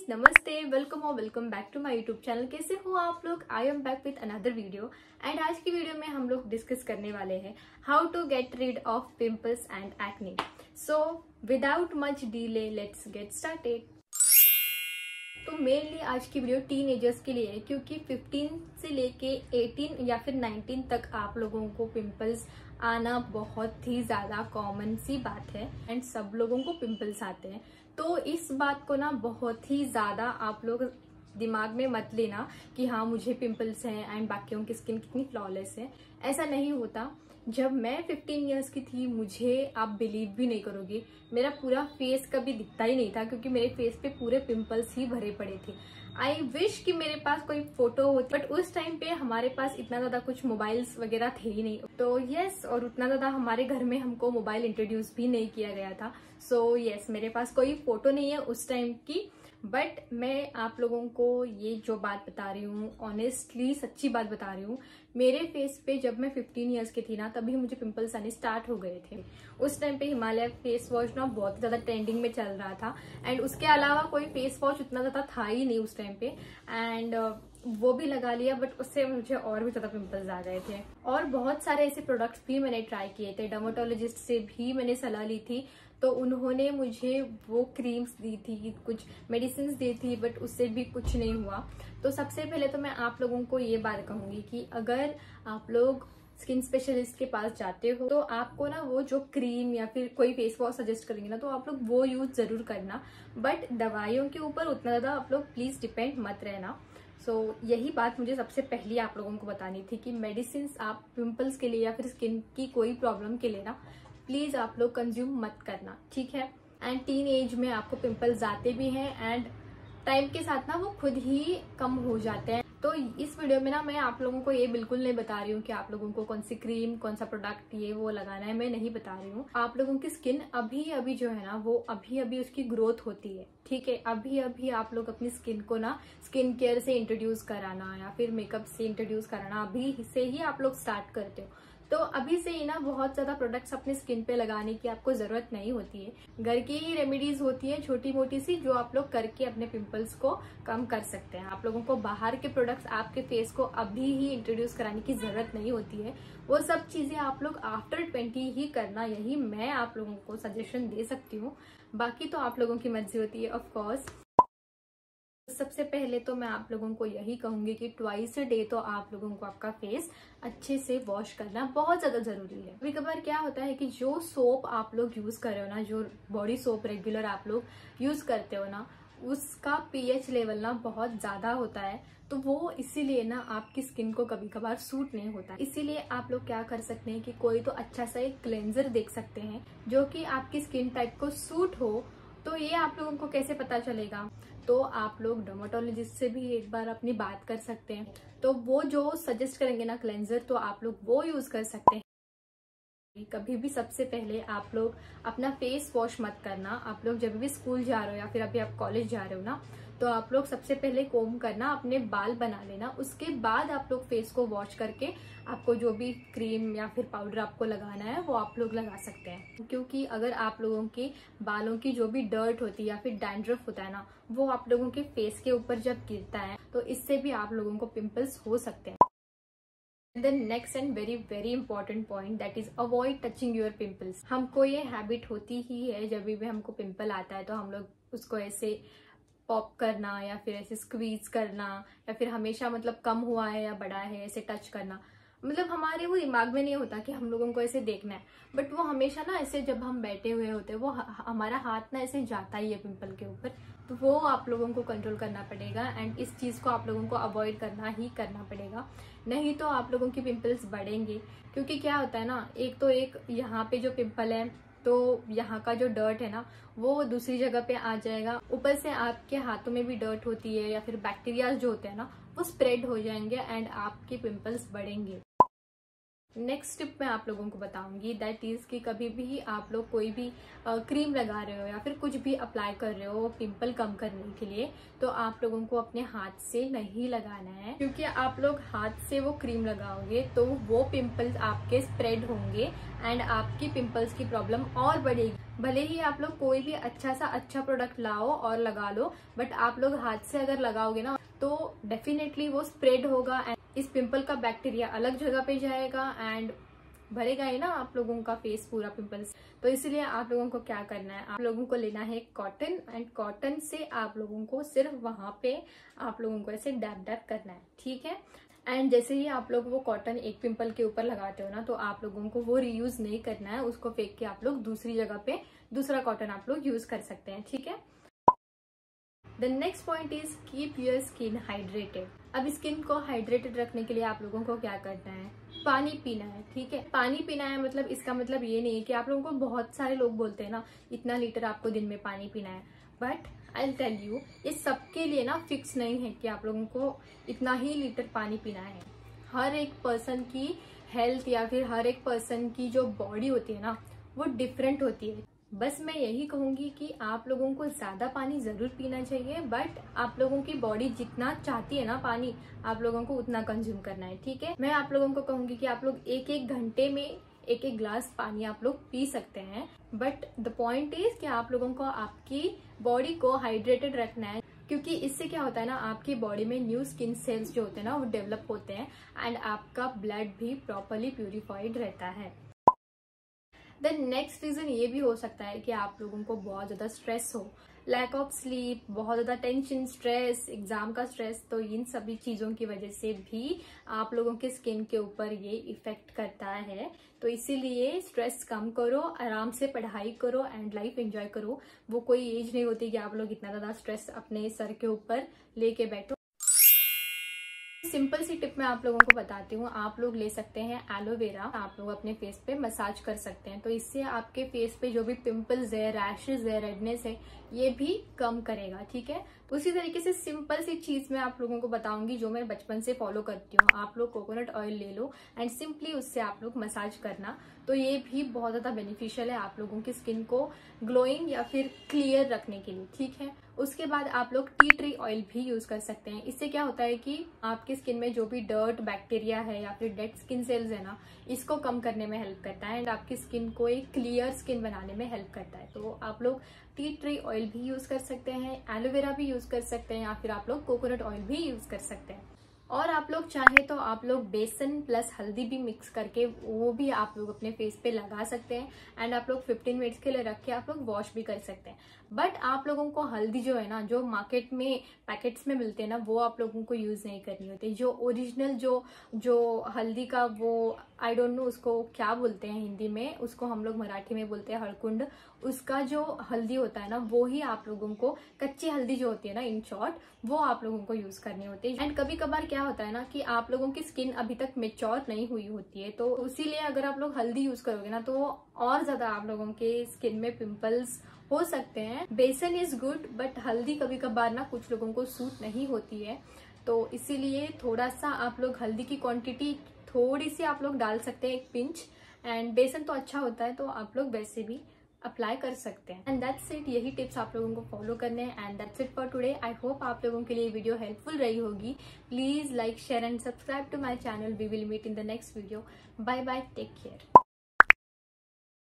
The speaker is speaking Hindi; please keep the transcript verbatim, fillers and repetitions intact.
नमस्ते, वेलकम और welcome back to my YouTube channel. कैसे हो आप लोग? I am back with another video and आज की वीडियो में हम लोग डिस्कस करने वाले हैं how to get rid of pimples and acne. So without much delay let's get started. तो मेनली आज की वीडियो टीन एजर्स के लिए है, क्योंकि फिफ्टीन से लेके एटीन या फिर नाइनटीन तक आप लोगों को पिंपल्स आना बहुत ही ज्यादा कॉमन सी बात है एंड सब लोगों को पिंपल्स आते हैं। तो इस बात को ना बहुत ही ज्यादा आप लोग दिमाग में मत लेना कि हाँ मुझे पिंपल्स हैं एंड बाकियों की स्किन कितनी फ्लॉलेस है। ऐसा नहीं होता। जब मैं फिफ्टीन इयर्स की थी, मुझे आप बिलीव भी नहीं करोगे, मेरा पूरा फेस कभी दिखता ही नहीं था, क्योंकि मेरे फेस पे पूरे पिंपल्स ही भरे पड़े थे। आई विश कि मेरे पास कोई फोटो होती, बट उस टाइम पे हमारे पास इतना ज्यादा कुछ मोबाइल्स वगैरह थे ही नहीं। तो यस, और उतना ज्यादा हमारे घर में हमको मोबाइल इंट्रोड्यूस भी नहीं किया गया था। सो यस, मेरे पास कोई फोटो नहीं है उस टाइम की। बट मैं आप लोगों को ये जो बात बता रही हूँ, ऑनेस्टली सच्ची बात बता रही हूँ। मेरे फेस पे जब मैं फिफ्टीन इयर्स की थी ना, तभी मुझे पिंपल्स आने स्टार्ट हो गए थे। उस टाइम पे हिमालय फेस वॉश ना बहुत ज्यादा ट्रेंडिंग में चल रहा था एंड उसके अलावा कोई फेस वॉश उतना ज्यादा था ही नहीं उस टाइम पे। एंड वो भी लगा लिया, बट उससे मुझे और भी ज्यादा पिंपल्स आ गए थे। और बहुत सारे ऐसे प्रोडक्ट्स भी मैंने ट्राई किए थे, डर्मेटोलॉजिस्ट से भी मैंने सलाह ली थी, तो उन्होंने मुझे वो क्रीम्स दी थी, कुछ मेडिसिन दी थी, बट उससे भी कुछ नहीं हुआ। तो सबसे पहले तो मैं आप लोगों को ये बात कहूंगी कि अगर आप लोग स्किन स्पेशलिस्ट के पास जाते हो तो आपको ना वो जो क्रीम या फिर कोई फेस वॉश सजेस्ट करेंगे ना, तो आप लोग वो यूज जरूर करना। बट दवाइयों के ऊपर उतना ज्यादा आप लोग प्लीज डिपेंड मत रहना। सो so, यही बात मुझे सबसे पहले आप लोगों को बतानी थी कि मेडिसिन आप पिंपल्स के लिए या फिर स्किन की कोई प्रॉब्लम के लिए ना प्लीज आप लोग कंज्यूम मत करना, ठीक है। एंड टीन एज में आपको पिंपल्स आते भी हैं एंड टाइम के साथ ना वो खुद ही कम हो जाते हैं। तो इस वीडियो में ना मैं आप लोगों को ये बिल्कुल नहीं बता रही हूँ कि आप लोगों को कौन सी क्रीम, कौन सा प्रोडक्ट ये वो लगाना है, मैं नहीं बता रही हूँ। आप लोगों की स्किन अभी अभी जो है ना, वो अभी अभी उसकी ग्रोथ होती है, ठीक है। अभी अभी आप लोग अपनी स्किन को ना स्किन केयर से इंट्रोड्यूस कराना या फिर मेकअप से इंट्रोड्यूस कराना अभी से ही आप लोग स्टार्ट करते हो। तो अभी से ही ना बहुत ज्यादा प्रोडक्ट्स अपनी स्किन पे लगाने की आपको जरूरत नहीं होती है। घर की ही रेमेडीज होती है छोटी मोटी सी, जो आप लोग करके अपने पिंपल्स को कम कर सकते हैं। आप लोगों को बाहर के प्रोडक्ट्स आपके फेस को अभी ही इंट्रोड्यूस कराने की जरूरत नहीं होती है। वो सब चीजें आप लोग आफ्टर ट्वेंटी ही करना, यही मैं आप लोगों को सजेशन दे सकती हूँ। बाकी तो आप लोगों की मर्जी होती है ऑफकोर्स। सबसे पहले तो मैं आप लोगों को यही कहूंगी कि ट्वाइस अ डे तो आप लोगों को आपका फेस अच्छे से वॉश करना बहुत ज्यादा जरूरी है। कभी कभार क्या होता है कि जो सोप आप लोग यूज कर रहे हो ना, जो बॉडी सोप रेगुलर आप लोग यूज करते हो ना, उसका पीएच लेवल ना बहुत ज्यादा होता है। तो वो इसीलिए ना आपकी स्किन को कभी कभार सूट नहीं होता। इसीलिए आप लोग क्या कर सकते हैं कि कोई तो अच्छा सा एक क्लेंजर देख सकते हैं जो कि आपकी स्किन टाइप को सूट हो। तो ये आप लोगों को कैसे पता चलेगा? तो आप लोग डर्मेटोलॉजिस्ट से भी एक बार अपनी बात कर सकते हैं। तो वो जो सजेस्ट करेंगे ना क्लेंजर, तो आप लोग वो यूज कर सकते हैं। कभी भी सबसे पहले आप लोग अपना फेस वॉश मत करना। आप लोग जब भी स्कूल जा रहे हो या फिर अभी आप कॉलेज जा रहे हो ना, तो आप लोग सबसे पहले कोम करना, अपने बाल बना लेना। उसके बाद आप लोग फेस को वॉश करके आपको जो भी क्रीम या फिर पाउडर आपको लगाना है वो आप लोग लगा सकते हैं। क्योंकि अगर आप लोगों के बालों की जो भी डर्ट होती है या फिर डैंड्रफ होता है ना, वो आप लोगों के फेस के ऊपर जब गिरता है तो इससे भी आप लोगों को पिंपल्स हो सकते हैं। The next and very very important point that is avoid touching your pimples। हमको ये हैबिट होती ही है, जब भी हमको पिंपल आता है तो हम लोग उसको ऐसे पॉप करना या फिर ऐसे स्क्वीज करना, या फिर हमेशा मतलब कम हुआ है या बड़ा है ऐसे टच करना। मतलब हमारे वो दिमाग में नहीं होता कि हम लोगों को ऐसे देखना है, बट वो हमेशा ना ऐसे जब हम बैठे हुए होते हैं वो हमारा हाथ ना ऐसे जाता ही है पिंपल के ऊपर। तो वो आप लोगों को कंट्रोल करना पड़ेगा एंड इस चीज को आप लोगों को अवॉइड करना ही करना पड़ेगा, नहीं तो आप लोगों की पिंपल्स बढ़ेंगे। क्योंकि क्या होता है ना, एक तो एक यहाँ पे जो पिंपल है तो यहाँ का जो डर्ट है ना वो दूसरी जगह पे आ जाएगा। ऊपर से आपके हाथों में भी डर्ट होती है या फिर बैक्टीरिया जो होते हैं ना वो स्प्रेड हो जाएंगे एंड आपके पिंपल्स बढ़ेंगे। नेक्स्ट टिप मैं आप लोगों को बताऊंगी, दैट इज कि कभी भी आप लोग कोई भी क्रीम लगा रहे हो या फिर कुछ भी अप्लाई कर रहे हो पिंपल कम करने के लिए, तो आप लोगों को अपने हाथ से नहीं लगाना है, क्योंकि आप लोग हाथ से वो क्रीम लगाओगे तो वो पिंपल्स आपके स्प्रेड होंगे एंड आपकी पिंपल्स की प्रॉब्लम और बढ़ेगी। भले ही आप लोग कोई भी अच्छा सा अच्छा प्रोडक्ट लाओ और लगा लो, बट आप लोग हाथ से अगर लगाओगे ना तो डेफिनेटली वो स्प्रेड होगा एंड इस पिंपल का बैक्टीरिया अलग जगह पे जाएगा एंड भरेगा ही ना आप लोगों का फेस पूरा पिंपल्स। तो इसलिए आप लोगों को क्या करना है, आप लोगों को लेना है कॉटन एंड कॉटन से आप लोगों को सिर्फ वहां पे आप लोगों को ऐसे डैब डैब करना है, ठीक है। एंड जैसे ही आप लोग वो कॉटन एक पिंपल के ऊपर लगाते हो ना, तो आप लोगों को वो रीयूज नहीं करना है, उसको फेंक के आप लोग दूसरी जगह पे दूसरा कॉटन आप लोग यूज कर सकते हैं, ठीक है। The next point is keep your skin hydrated. अब स्किन को हाइड्रेटेड रखने के लिए आप लोगों को क्या करना है, पानी पीना है, ठीक है। पानी पीना है मतलब इसका मतलब ये नहीं है कि आप लोगों को, बहुत सारे लोग बोलते हैं ना इतना लीटर आपको दिन में पानी पीना है, but I will tell you ये सबके लिए ना फिक्स नहीं है कि आप लोगों को इतना ही लीटर पानी पीना है। हर एक पर्सन की हेल्थ या फिर हर एक पर्सन की जो बॉडी होती है ना वो डिफरेंट होती है। बस मैं यही कहूंगी कि आप लोगों को ज्यादा पानी जरूर पीना चाहिए, बट आप लोगों की बॉडी जितना चाहती है ना पानी, आप लोगों को उतना कंज्यूम करना है, ठीक है। मैं आप लोगों को कहूंगी कि आप लोग एक एक घंटे में एक एक ग्लास पानी आप लोग पी सकते हैं, बट द पॉइंट इज कि आप लोगों को आपकी बॉडी को हाइड्रेटेड रखना है, क्योंकि इससे क्या होता है ना आपकी बॉडी में न्यू स्किन सेल्स जो होते हैं ना वो डेवलप होते हैं एंड आपका ब्लड भी प्रॉपरली प्यूरिफाइड रहता है। देन नेक्स्ट रीजन ये भी हो सकता है कि आप लोगों को बहुत ज्यादा स्ट्रेस हो, लैक ऑफ स्लीप, बहुत ज्यादा टेंशन, स्ट्रेस, एग्जाम का स्ट्रेस, तो इन सभी चीजों की वजह से भी आप लोगों के स्किन के ऊपर ये इफेक्ट करता है। तो इसीलिए स्ट्रेस कम करो, आराम से पढ़ाई करो एंड लाइफ एंजॉय करो। वो कोई एज नहीं होती कि आप लोग इतना ज्यादा स्ट्रेस अपने सर के ऊपर लेके बैठो। सिंपल सी टिप मैं आप लोगों को बताती हूँ, आप लोग ले सकते हैं एलोवेरा, आप लोग अपने फेस पे मसाज कर सकते हैं, तो इससे आपके फेस पे जो भी पिंपल्स है, रैशेज है, रेडनेस है, ये भी कम करेगा, ठीक है। तो उसी तरीके से सिंपल सी चीज मैं आप लोगों को बताऊंगी जो मैं बचपन से फॉलो करती हूँ। आप लोग कोकोनट ऑयल ले लो एंड सिंपली उससे आप लोग मसाज करना, तो ये भी बहुत ज्यादा बेनिफिशियल है आप लोगों की स्किन को ग्लोइंग या फिर क्लियर रखने के लिए, ठीक है। उसके बाद आप लोग टी ट्री ऑयल भी यूज कर सकते हैं। इससे क्या होता है कि आपकी स्किन में जो भी डर्ट, बैक्टीरिया है या फिर डेड स्किन सेल्स है ना, इसको कम करने में हेल्प करता है एंड आपकी स्किन को एक क्लियर स्किन बनाने में हेल्प करता है। तो आप लोग टी ट्री ऑयल भी यूज कर सकते हैं, एलोवेरा भी यूज कर सकते हैं या फिर आप लोग कोकोनट ऑयल भी यूज कर सकते हैं। और आप लोग चाहे तो आप लोग बेसन प्लस हल्दी भी मिक्स करके वो भी आप लोग अपने फेस पे लगा सकते हैं एंड आप लोग फिफ्टीन मिनट्स के लिए रख के आप लोग वॉश भी कर सकते हैं। बट आप लोगों को हल्दी जो है ना, जो मार्केट में पैकेट्स में मिलते हैं ना, वो आप लोगों को यूज नहीं करनी होती। जो ओरिजिनल जो जो हल्दी का वो आई डोंट नो उसको क्या बोलते हैं हिंदी में, उसको हम लोग मराठी में बोलते हैं हड़कुंड, उसका जो हल्दी होता है ना वो ही आप लोगों को, कच्ची हल्दी जो होती है ना इन शॉर्ट, वो आप लोगों को यूज करनी होती है। एंड कभी कभार क्या होता है ना कि आप लोगों की स्किन अभी तक मेच्योर नहीं हुई होती है, तो इसीलिए अगर आप लोग हल्दी यूज करोगे ना तो और ज्यादा आप लोगों के स्किन में पिंपल्स हो सकते हैं। बेसन इज गुड बट हल्दी कभी कभार ना कुछ लोगों को सूट नहीं होती है, तो इसीलिए थोड़ा सा आप लोग हल्दी की क्वांटिटी थोड़ी सी आप लोग डाल सकते हैं, एक पिंच। एंड बेसन तो अच्छा होता है तो आप लोग वैसे भी अप्लाई कर सकते हैं। एंड दैट्स इट, यही टिप्स आप लोगों को फॉलो करने हैं and that's it for today. I hope आप लोगों के लिए वीडियो हेल्पफुल रही होगी। Please like, share and subscribe to my channel. We will meet in the next video. Bye bye, take care.